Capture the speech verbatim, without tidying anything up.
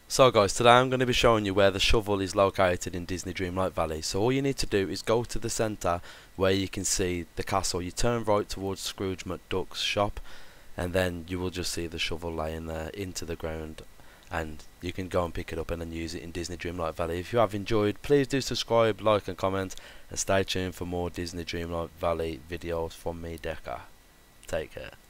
So guys, today I'm going to be showing you where the shovel is located in Disney Dreamlight Valley. So all you need to do is go to the centre where you can see the castle. You turn right towards Scrooge McDuck's shop, and then you will just see the shovel laying there into the ground, and you can go and pick it up and then use it in Disney Dreamlight Valley. If you have enjoyed, please do subscribe, like and comment, and stay tuned for more Disney Dreamlight Valley videos from me, Decker. Take care.